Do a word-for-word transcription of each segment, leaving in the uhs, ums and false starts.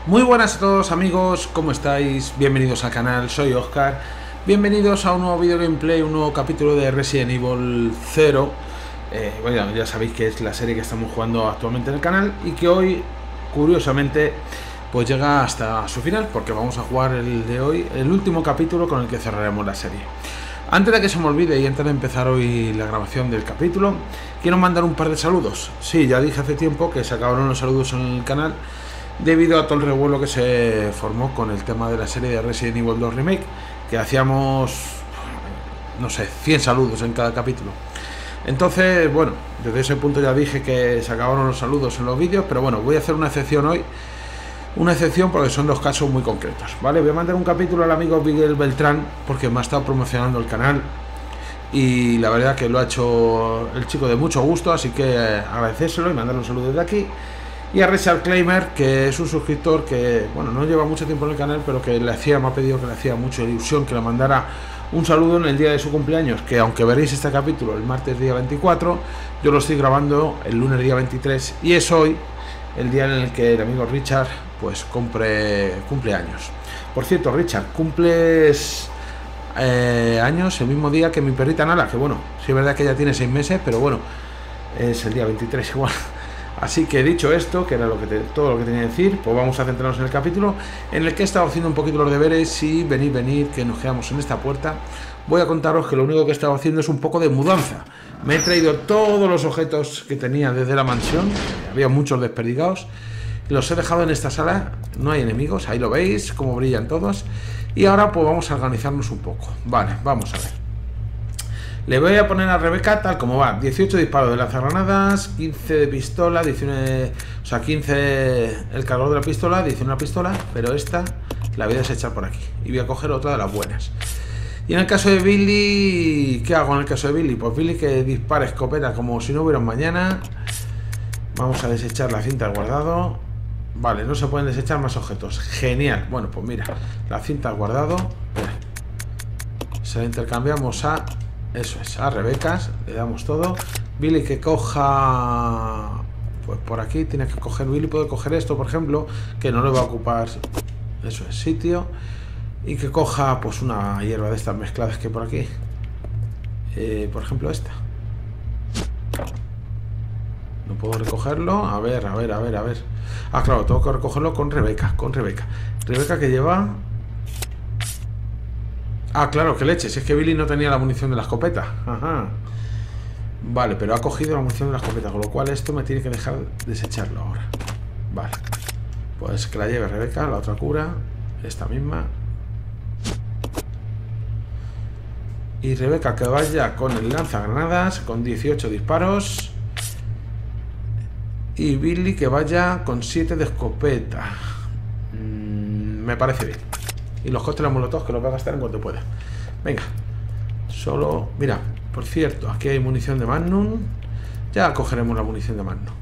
Muy buenas a todos amigos, ¿cómo estáis? Bienvenidos al canal, soy Oscar. Bienvenidos a un nuevo video gameplay, un nuevo capítulo de Resident Evil cero. Eh, bueno, ya sabéis que es la serie que estamos jugando actualmente en el canal y que hoy, curiosamente, pues llega hasta su final, porque vamos a jugar el de hoy, el último capítulo con el que cerraremos la serie. Antes de que se me olvide y antes de empezar hoy la grabación del capítulo, quiero mandar un par de saludos. Sí, ya dije hace tiempo que se acabaron los saludos en el canal debido a todo el revuelo que se formó con el tema de la serie de Resident Evil dos Remake, que hacíamos, no sé, cien saludos en cada capítulo. Entonces, bueno, desde ese punto ya dije que se acabaron los saludos en los vídeos, pero bueno, voy a hacer una excepción hoy. Una excepción porque son dos casos muy concretos, ¿vale? Voy a mandar un capítulo al amigo Miguel Beltrán porque me ha estado promocionando el canal y la verdad que lo ha hecho el chico de mucho gusto, así que agradecérselo y mandarle un saludo desde aquí. Y a Richard Claimer, que es un suscriptor que, bueno, no lleva mucho tiempo en el canal, pero que le hacía, me ha pedido que le hacía mucha ilusión que le mandara un saludo en el día de su cumpleaños, que aunque veréis este capítulo el martes día veinticuatro, yo lo estoy grabando el lunes día veintitrés y es hoy el día en el que el amigo Richard pues cumple, cumple años. Por cierto, Richard, cumples eh, años el mismo día que mi perrita Nala, que bueno, sí es verdad que ya tiene seis meses, pero bueno, es el día veintitrés igual. Así que dicho esto, que era lo que te, todo lo que tenía que decir, pues vamos a centrarnos en el capítulo en el que he estado haciendo un poquito los deberes y venid, venid, que nos quedamos en esta puerta. Voy a contaros que lo único que he estado haciendo es un poco de mudanza. Me he traído todos los objetos que tenía desde la mansión, había muchos desperdigados, los he dejado en esta sala, no hay enemigos, ahí lo veis, cómo brillan todos. Y ahora pues vamos a organizarnos un poco. Vale, vamos a ver. Le voy a poner a Rebeca tal como va. dieciocho disparos de lanzagranadas, quince de pistola, diecinueve, o sea, quince el cargador de la pistola, diecinueve la pistola, pero esta la voy a desechar por aquí. Y voy a coger otra de las buenas. Y en el caso de Billy, ¿qué hago en el caso de Billy? Pues Billy que dispara escopeta como si no hubiera un mañana. Vamos a desechar la cinta de guardado. Vale, no se pueden desechar más objetos. Genial. Bueno, pues mira, la cinta de guardado. Se la intercambiamos a... Eso es, a Rebecas, le damos todo. Billy que coja... Pues por aquí tiene que coger... Billy puede coger esto, por ejemplo, que no le va a ocupar... Eso es, sitio. Y que coja pues una hierba de estas mezcladas que por aquí. Eh, por ejemplo esta. No puedo recogerlo. A ver, a ver, a ver, a ver. Ah, claro, tengo que recogerlo con Rebeca, con Rebeca. Rebeca que lleva... Ah, claro, que leche, si es que Billy no tenía la munición de la escopeta. Ajá. Vale, pero ha cogido la munición de la escopeta, con lo cual esto me tiene que dejar desecharlo ahora. Vale. Pues que la lleve Rebeca, la otra cura. Esta misma. Y Rebeca que vaya con el lanzagranadas, con dieciocho disparos. Y Billy que vaya con siete de escopeta. Mm, me parece bien. Y los cócteles molotov que los voy a gastar en cuanto pueda. Venga. Solo... Mira, por cierto, aquí hay munición de Magnum. Ya cogeremos la munición de Magnum.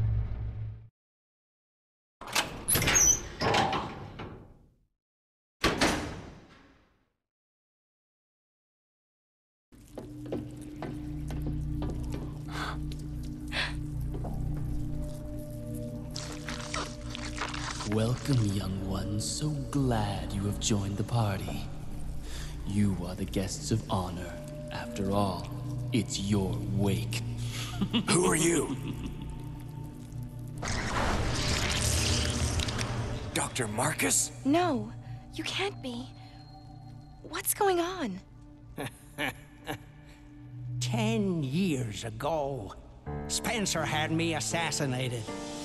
Welcome, young ones. So glad you have joined the party. You are the guests of honor. After all, it's your wake. Who are you? Doctor Marcus? No, you can't be. What's going on? Ten years ago, Spencer had me assassinated.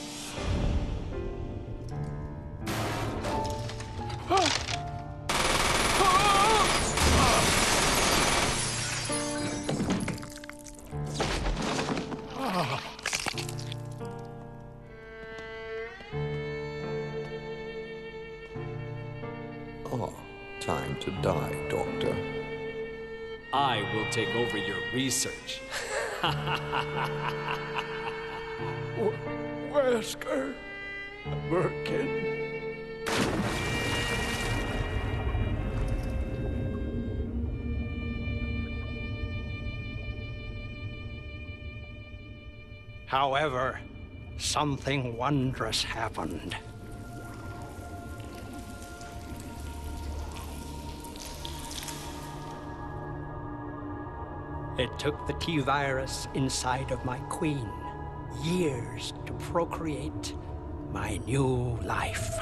Oh, time to die, Doctor. I will take over your research. Wesker. Birkin. However, something wondrous happened. It took the T-virus inside of my queen years to procreate my new life.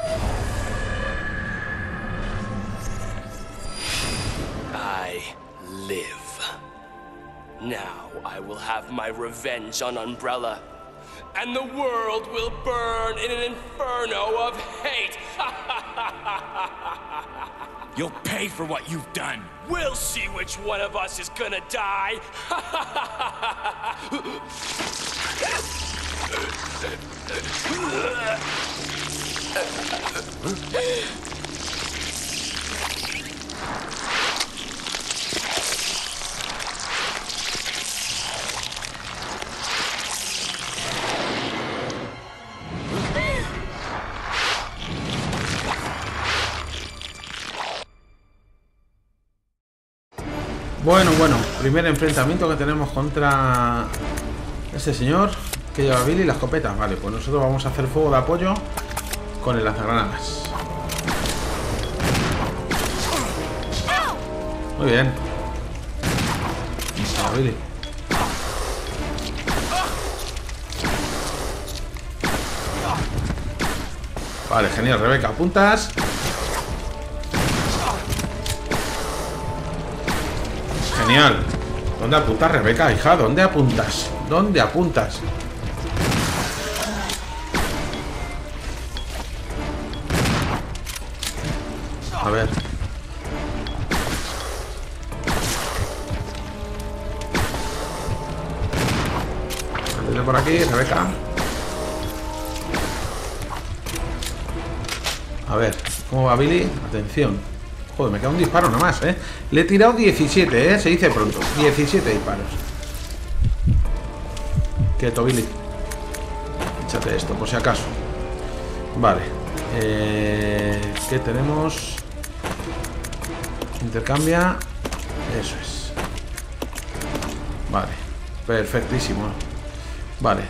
I live. Now I will have my revenge on Umbrella, and the world will burn in an inferno of hate. You'll pay for what you've done. We'll see which one of us is gonna die. Bueno, bueno, primer enfrentamiento que tenemos contra este señor que lleva Billy y la escopeta. Vale, pues nosotros vamos a hacer fuego de apoyo con el lanzagranadas. Muy bien. Vamos, Billy. Vale, genial, Rebeca, apuntas. Genial. ¿Dónde apuntas, Rebeca, hija? ¿Dónde apuntas? ¿Dónde apuntas? A ver. Métete por aquí, Rebeca. A ver, ¿cómo va Billy? Atención. Joder, me queda un disparo nada más, ¿eh? Le he tirado diecisiete, ¿eh? Se dice pronto. diecisiete disparos. Quieto, Billy. Échate esto, por si acaso. Vale. Eh, ¿Qué tenemos? Intercambia. Eso es. Vale. Perfectísimo. Vale.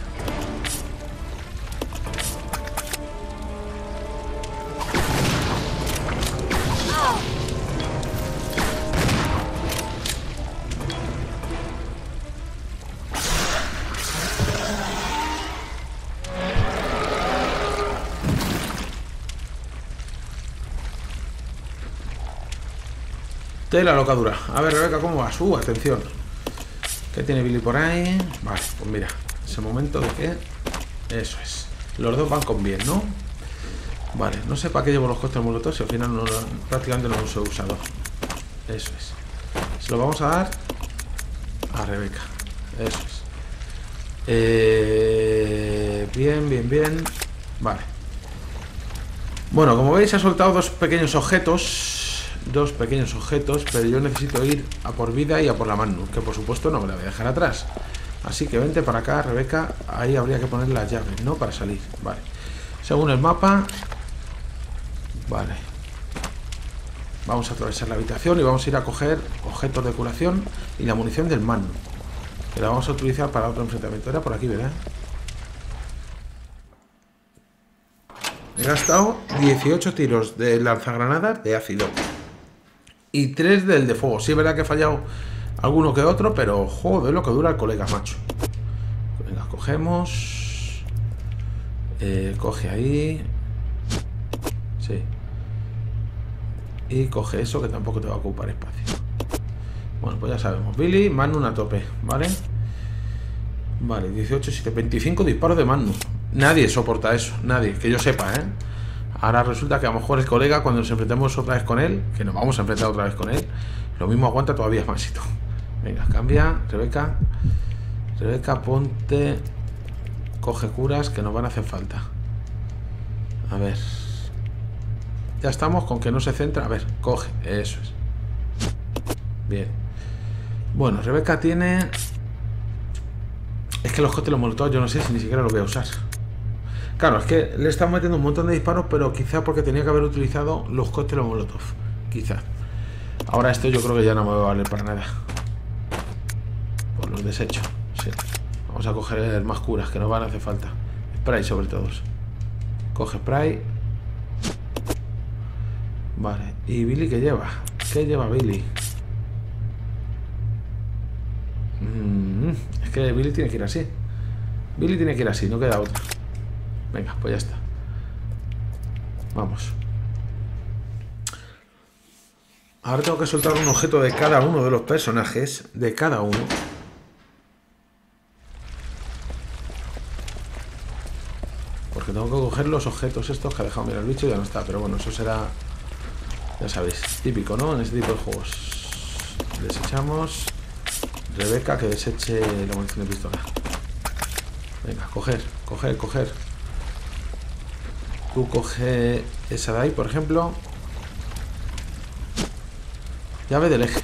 De la locadura. A ver, Rebeca, ¿cómo vas? Uh, atención. ¿Qué tiene Billy por ahí? Vale, pues mira, ese momento de que... Eso es. Los dos van con bien, ¿no? Vale, no sé para qué llevo los cócteles molotov si al final no, prácticamente no los he usado. Eso es. Se lo vamos a dar a Rebeca. Eso es. Eh... Bien, bien, bien. Vale. Bueno, como veis, ha soltado dos pequeños objetos. Dos pequeños objetos, pero yo necesito ir a por vida y a por la Magnum, que por supuesto no me la voy a dejar atrás. Así que vente para acá, Rebeca. Ahí habría que poner las llaves, ¿no? Para salir. Vale. Según el mapa. Vale. Vamos a atravesar la habitación y vamos a ir a coger objetos de curación y la munición del Magnum, que la vamos a utilizar para otro enfrentamiento. Era por aquí, ¿verdad? He gastado dieciocho tiros de lanzagranadas de ácido y tres del de fuego. Sí, es verdad que he fallado alguno que otro, pero joder, lo que dura el colega, macho. Venga, cogemos. Eh, coge ahí. Sí. Y coge eso, que tampoco te va a ocupar espacio. Bueno, pues ya sabemos. Billy, Magnum a tope, ¿vale? Vale, dieciocho, siete, veinticinco disparos de Magnum. Nadie soporta eso, nadie, que yo sepa, ¿eh? Ahora resulta que a lo mejor el colega, cuando nos enfrentemos otra vez con él, que nos vamos a enfrentar otra vez con él, lo mismo aguanta todavía más y todo. Venga, cambia, Rebeca. Rebeca, ponte. Coge curas que nos van a hacer falta. A ver. Ya estamos con que no se centra. A ver, coge, eso es. Bien. Bueno, Rebeca tiene... Es que los cócteles molotov yo no sé si ni siquiera los voy a usar. Claro, es que le estamos metiendo un montón de disparos, pero quizá porque tenía que haber utilizado los cócteles molotov. Quizá. Ahora esto yo creo que ya no me va a valer para nada. Pues los desecho. Sí. Vamos a coger más curas que nos van a hacer falta. Spray sobre todo. Coge spray. Vale. ¿Y Billy qué lleva? ¿Qué lleva Billy? Mm, es que Billy tiene que ir así. Billy tiene que ir así, no queda otra. Venga, pues ya está. Vamos. Ahora tengo que soltar un objeto de cada uno de los personajes. De cada uno. Porque tengo que coger los objetos estos que ha dejado. Mira, el bicho ya no está. Pero bueno, eso será... Ya sabéis, típico, ¿no? En este tipo de juegos. Desechamos. Rebeca, que deseche la munición de pistola. Venga, coger, coger, coger. Tú coge esa de ahí, por ejemplo. Llave del eje.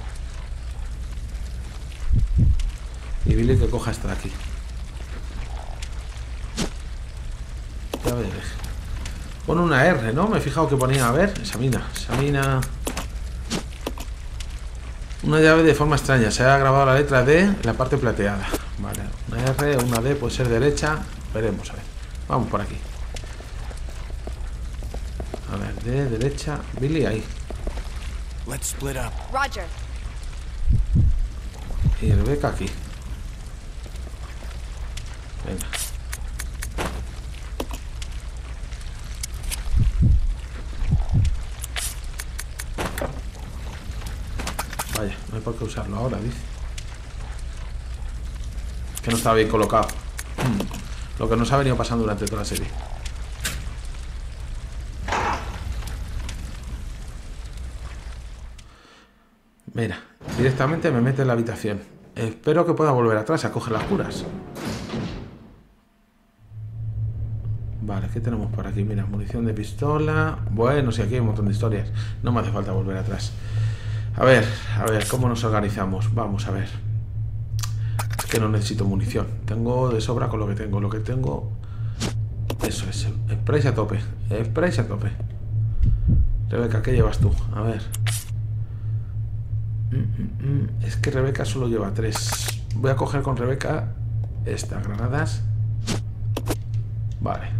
Y Billy que coja esta de aquí. Llave del eje. Pone una R, ¿no? Me he fijado que ponía, a ver, examina, examina. Una llave de forma extraña. Se ha grabado la letra D en la parte plateada. Vale, una R, una D, puede ser derecha. Veremos, a ver. Vamos por aquí. A ver, D, derecha. Billy, ahí. Let's split up. Roger. Y Rebeca aquí. Venga. Vaya, no hay por qué usarlo ahora, dice. Que no estaba bien colocado. Hmm. Lo que nos ha venido pasando durante toda la serie. Mira, directamente me mete en la habitación. Espero que pueda volver atrás a coger las curas. Vale, ¿qué tenemos por aquí? Mira, munición de pistola. Bueno, sí, aquí hay un montón de historias. No me hace falta volver atrás. A ver, a ver, ¿cómo nos organizamos? Vamos a ver. Es que no necesito munición. Tengo de sobra con lo que tengo. Lo que tengo... Eso es. Sprays a tope. Sprays a tope. Rebeca, ¿qué llevas tú? A ver. Mm, mm, mm. Es que Rebeca solo lleva tres. Voy a coger con Rebeca estas granadas. Vale.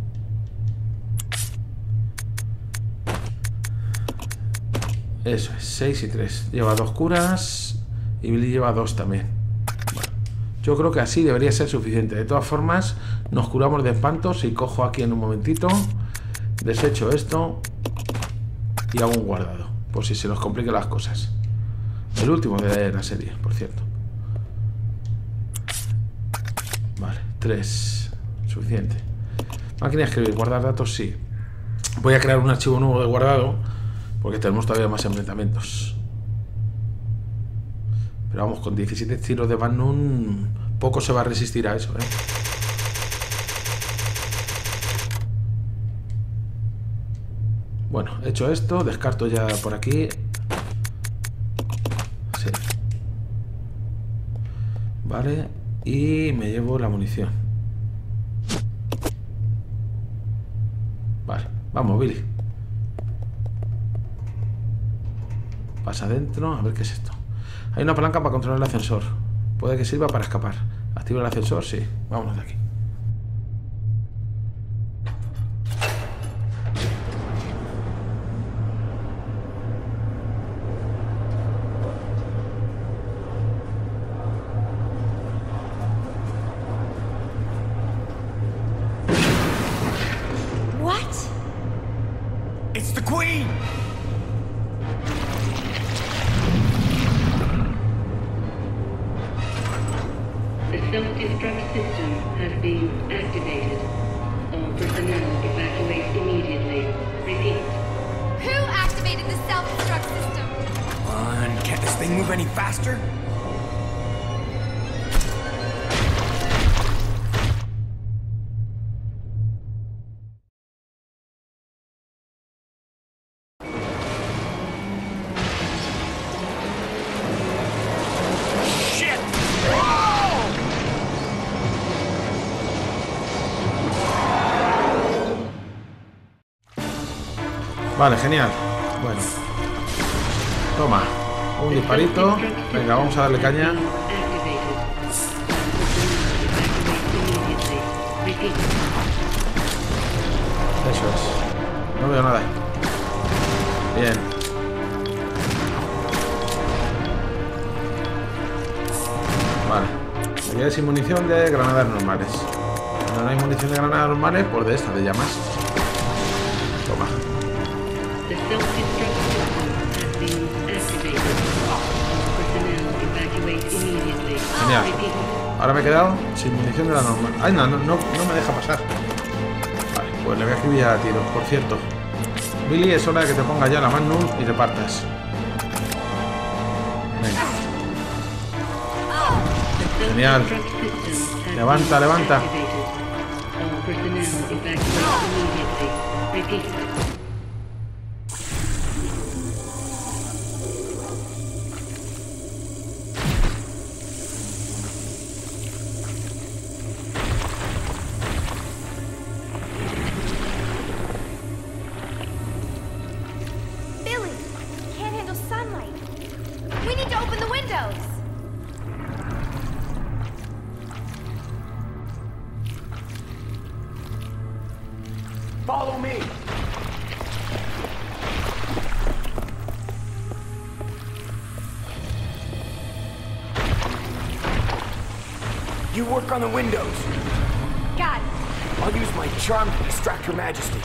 Eso es, seis y tres. Lleva dos curas. Y Billy lleva dos también. Bueno, yo creo que así debería ser suficiente. De todas formas, nos curamos de espantos. Y cojo aquí en un momentito. Desecho esto. Y hago un guardado. Por si se nos complican las cosas. El último de la serie, por cierto. Vale, tres. Suficiente. Máquina de escribir, guardar datos, sí. Voy a crear un archivo nuevo de guardado. Porque tenemos todavía más enfrentamientos. Pero vamos, con diecisiete tiros de Magnum poco se va a resistir a eso, ¿eh? Bueno, hecho esto, descarto ya por aquí. Sí. Vale, y me llevo la munición. Vale, vamos, Billy. Pasa adentro, a ver qué es esto. Hay una palanca para controlar el ascensor. Puede que sirva para escapar. ¿Activa el ascensor? Sí. Vámonos de aquí. What? It's the Queen! Self-destruct system has been activated. All personnel evacuate immediately. Repeat. Who activated the self-destruct system? Come on, can't this thing move any faster? Vale, genial. Bueno. Toma. Un disparito. Venga, vamos a darle caña. Eso es. No veo nada. Bien. Vale. Me quedé sin munición de granadas normales. Cuando no hay munición de granadas normales, pues de esta de llamas. Toma. The self-destruct system has been activated. All personnel evacuate immediately. Genial. Repeat. Ahora me he quedado sin munición de la normal. Ay, no, no, no, no me deja pasar. Vale, pues le voy a escribir a tiros. Por cierto, Billy, es hora de que te pongas ya la Magnum y te partas. Venga. Genial. Levanta, levanta. Billy, can't handle sunlight. We need to open the windows. Follow me. You work on the windows. Got it. I'll use my charm to distract Her Majesty.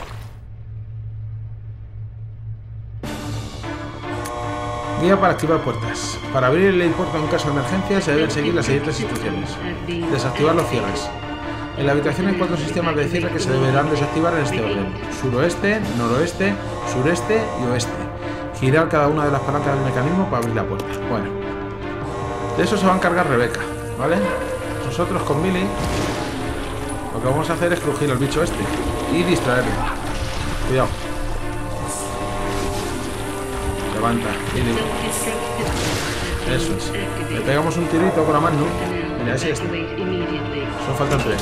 Guía para activar puertas. Para abrir el puerto en caso de emergencia se deben seguir las siguientes instrucciones. Desactivar los cierres. En la habitación hay cuatro sistemas de cierre que se deberán desactivar en este orden: suroeste, noroeste, sureste y oeste. Girar cada una de las palancas del mecanismo para abrir la puerta. Bueno, de eso se va a encargar Rebecca, ¿vale? Nosotros con Billy lo que vamos a hacer es crujir al bicho este y distraerle. Cuidado. Levanta, Billy. Eso es. Le pegamos un tirito con la mano. Mira, ese este. Solo faltan tres.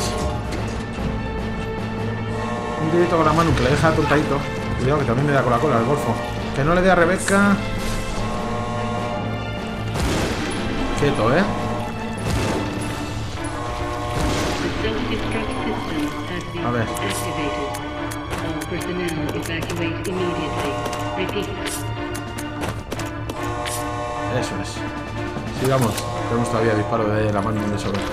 Un tirito con la mano que le deja tontadito. Cuidado que también me da con la cola el golfo. Que no le dé a Rebecca. Quieto, ¿eh? A ver. Eso es. Sigamos. Tenemos todavía disparo de la mano de sobre.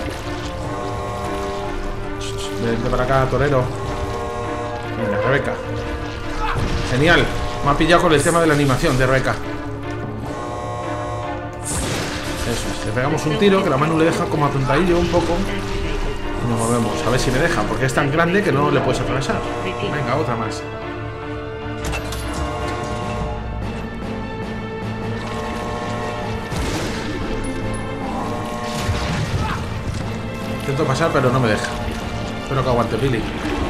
Vente para acá, torero. Venga, Rebecca. Genial. Me ha pillado con el tema de la animación de Rebecca. Eso es. Le pegamos un tiro que la mano le deja como atontadillo un poco. Y nos movemos. A ver si me deja, porque es tan grande que no le puedes atravesar. Venga, otra más. Intento pasar, pero no me deja. Espero que aguante Billy.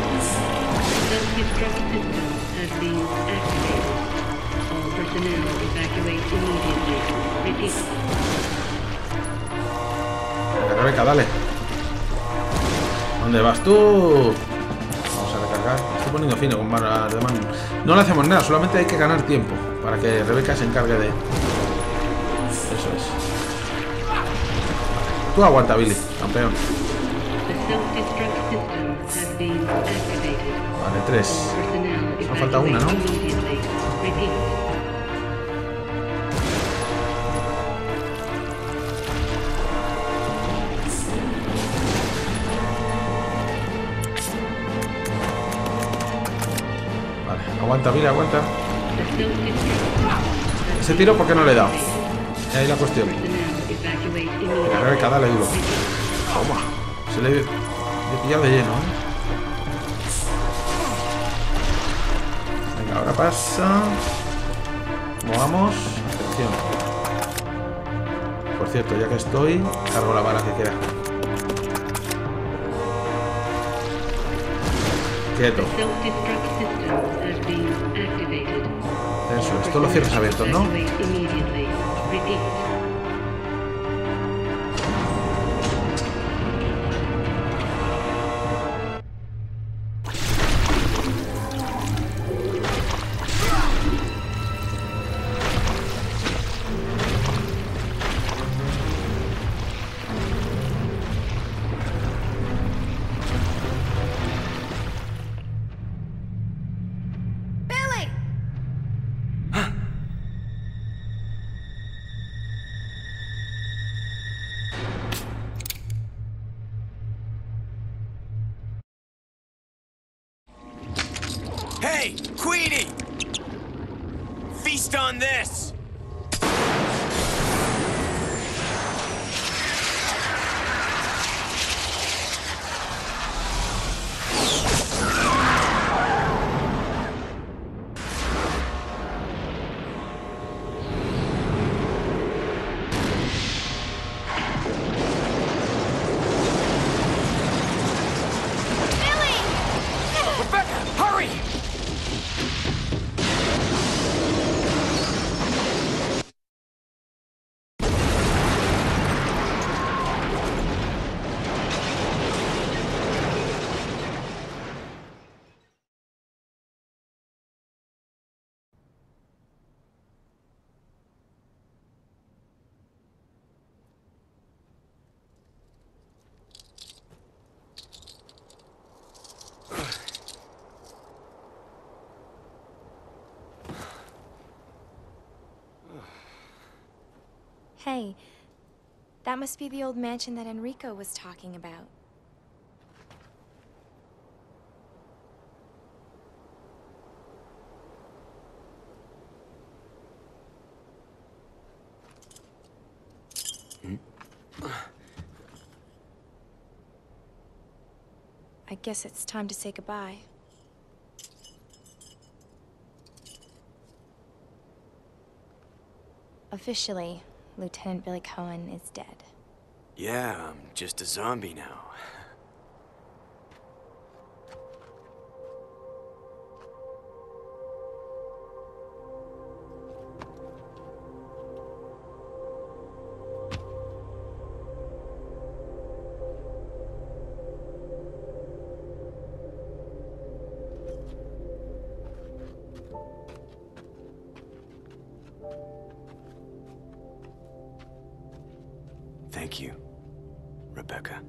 Venga, Rebecca, dale. ¿Dónde vas tú? Vamos a recargar. Estoy poniendo fino con barras de mano. No le hacemos nada, solamente hay que ganar tiempo para que Rebecca se encargue de... Eso es. Tú aguanta, Billy, campeón. Vale, tres. Nos falta una, ¿no? Vale, aguanta, Billy, aguanta. Ese tiro, ¿por qué no le he dado? Ahí la cuestión. Venga, Rebecca, dale duro. Toma. Se le he pillado de lleno, ¿eh? Venga, ahora pasa. Movamos. Atención. Por cierto, ya que estoy, cargo la bala que queda. Quieto. Eso, esto lo cierras abiertos, ¿no? Hey, Queenie! Feast on this! Hey, that must be the old mansion that Enrico was talking about. Hmm? I guess it's time to say goodbye. Officially, Lieutenant Billy Cohen is dead. Yeah, I'm just a zombie now. Thank you, Rebecca.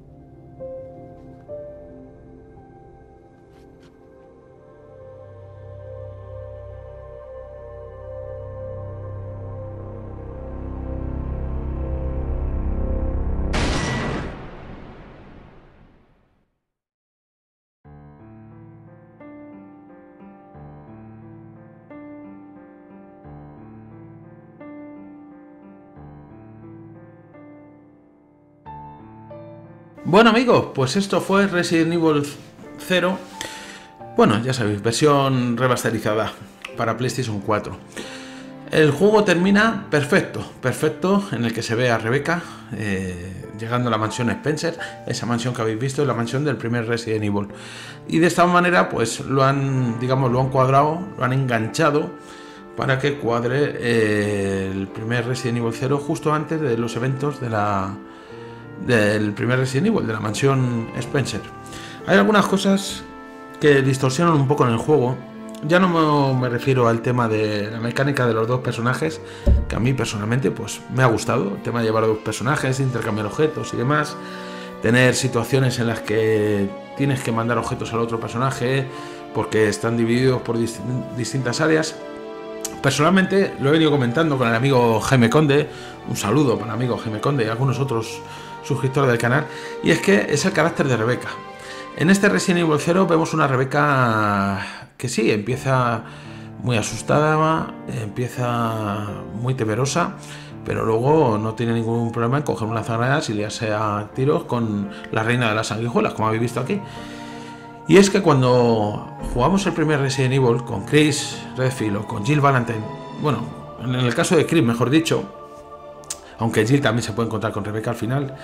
Bueno amigos, pues esto fue Resident Evil cero. Bueno, ya sabéis, versión remasterizada para PlayStation cuatro. El juego termina perfecto, perfecto, en el que se ve a Rebecca eh, llegando a la mansión Spencer, esa mansión que habéis visto, es la mansión del primer Resident Evil. Y de esta manera, pues lo han, digamos, lo han cuadrado, lo han enganchado para que cuadre eh, el primer Resident Evil cero justo antes de los eventos de la del primer Resident Evil, de la mansión Spencer. Hay algunas cosas que distorsionan un poco en el juego. Ya no me, me refiero al tema de la mecánica de los dos personajes, que a mí personalmente pues me ha gustado, el tema de llevar a dos personajes, intercambiar objetos y demás, tener situaciones en las que tienes que mandar objetos al otro personaje porque están divididos por dist distintas áreas. Personalmente lo he venido comentando con el amigo Jaime Conde, un saludo para el amigo Jaime Conde y algunos otros suscriptores del canal, y es que es el carácter de Rebecca. En este Resident Evil cero vemos una Rebecca que sí, empieza muy asustada, empieza muy temerosa, pero luego no tiene ningún problema en coger un lanzagranadas y liarse a tiros con la reina de las sanguijuelas, como habéis visto aquí. Y es que cuando jugamos el primer Resident Evil con Chris Redfield o con Jill Valentine, bueno, en el caso de Chris, mejor dicho, aunque Jill también se puede encontrar con Rebecca al final,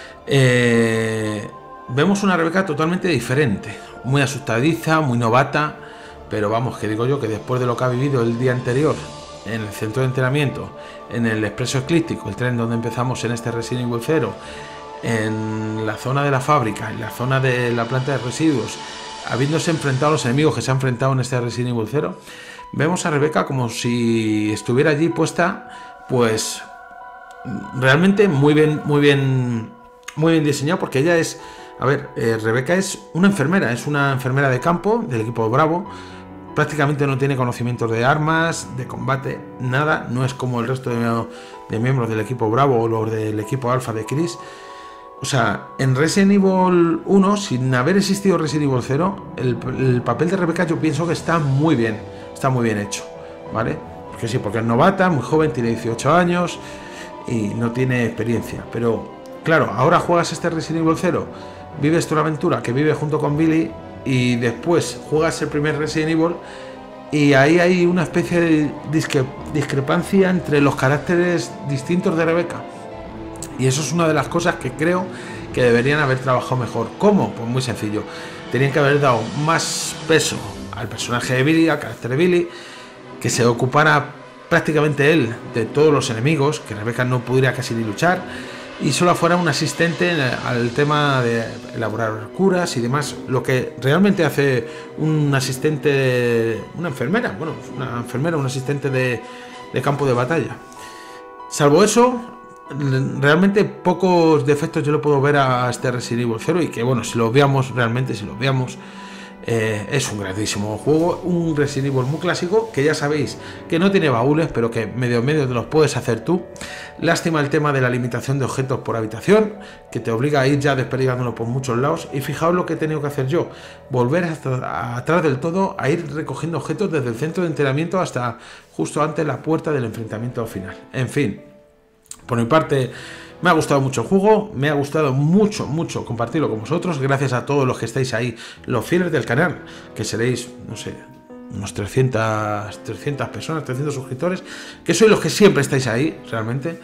eh, vemos una Rebecca totalmente diferente, muy asustadiza, muy novata, pero vamos, que digo yo que después de lo que ha vivido el día anterior en el centro de entrenamiento, en el Expreso Eclíptico, el tren donde empezamos en este Resident Evil cero, en la zona de la fábrica, en la zona de la planta de residuos, habiéndose enfrentado a los enemigos que se han enfrentado en este Resident Evil cero, vemos a Rebecca como si estuviera allí puesta, pues realmente muy bien, muy bien, muy bien diseñado, porque ella es, a ver, eh, Rebecca es una enfermera, es una enfermera de campo del equipo Bravo, prácticamente no tiene conocimientos de armas, de combate, nada, no es como el resto de, de miembros del equipo Bravo o los del equipo Alpha de Chris. O sea, en Resident Evil uno, sin haber existido Resident Evil cero, el, el papel de Rebecca yo pienso que está muy bien, está muy bien hecho, ¿vale? Porque sí, porque es novata, muy joven, tiene dieciocho años y no tiene experiencia. Pero, claro, ahora juegas este Resident Evil cero, vives tu aventura que vive junto con Billy y después juegas el primer Resident Evil y ahí hay una especie de discre discrepancia entre los caracteres distintos de Rebecca. Y eso es una de las cosas que creo que deberían haber trabajado mejor. ¿Cómo? Pues muy sencillo. Tenían que haber dado más peso al personaje de Billy, al carácter de Billy, que se ocupara prácticamente él de todos los enemigos, que Rebecca no pudiera casi ni luchar, y solo fuera un asistente al tema de elaborar curas y demás, lo que realmente hace un asistente, una enfermera, bueno, una enfermera, un asistente de, de campo de batalla. Salvo eso, realmente pocos defectos yo le puedo ver a este Resident Evil cero y que bueno, si lo veamos realmente, si lo veamos, eh, es un grandísimo juego, un Resident Evil muy clásico, que ya sabéis que no tiene baúles, pero que medio medio te los puedes hacer tú. Lástima el tema de la limitación de objetos por habitación, que te obliga a ir ya desperdigándolo por muchos lados. Y fijaos lo que he tenido que hacer yo, volver hasta atrás del todo, a ir recogiendo objetos desde el centro de entrenamiento hasta justo antes la puerta del enfrentamiento final. En fin, por mi parte, me ha gustado mucho el juego, me ha gustado mucho, mucho compartirlo con vosotros, gracias a todos los que estáis ahí, los fieles del canal, que seréis, no sé, unos trescientas, trescientas personas, trescientos suscriptores, que sois los que siempre estáis ahí, realmente.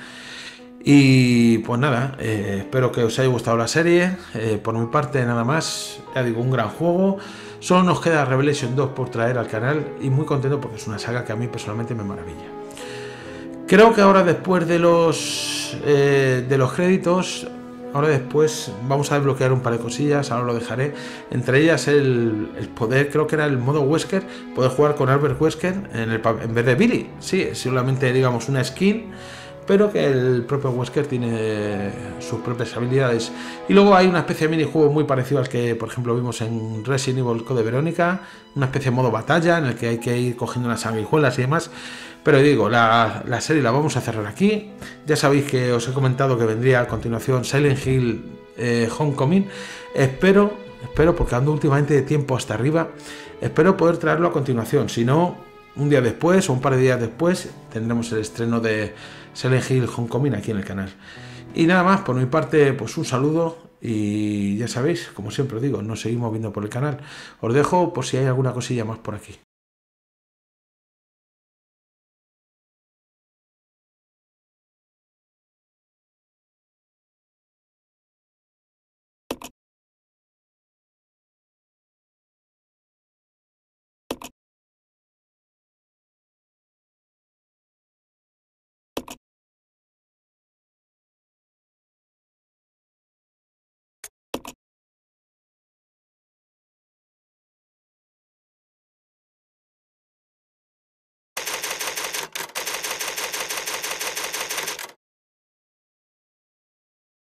Y pues nada, eh, espero que os haya gustado la serie, eh, por mi parte nada más, ya digo, un gran juego. Solo nos queda Revelation dos por traer al canal y muy contento porque es una saga que a mí personalmente me maravilla. Creo que ahora después de los eh, de los créditos, ahora después vamos a desbloquear un par de cosillas, ahora lo dejaré. Entre ellas el, el poder, creo que era el modo Wesker, poder jugar con Albert Wesker en, el, en vez de Billy. Sí, es solamente digamos una skin, pero que el propio Wesker tiene sus propias habilidades. Y luego hay una especie de minijuego muy parecido al que por ejemplo vimos en Resident Evil Code Verónica, una especie de modo batalla en el que hay que ir cogiendo las sanguijuelas y demás. Pero digo, la, la serie la vamos a cerrar aquí. Ya sabéis que os he comentado que vendría a continuación Silent Hill eh, Homecoming. Espero, espero, porque ando últimamente de tiempo hasta arriba, espero poder traerlo a continuación. Si no, un día después o un par de días después tendremos el estreno de Silent Hill Homecoming aquí en el canal. Y nada más, por mi parte, pues un saludo. Y ya sabéis, como siempre os digo, nos seguimos viendo por el canal. Os dejo por si hay alguna cosilla más por aquí.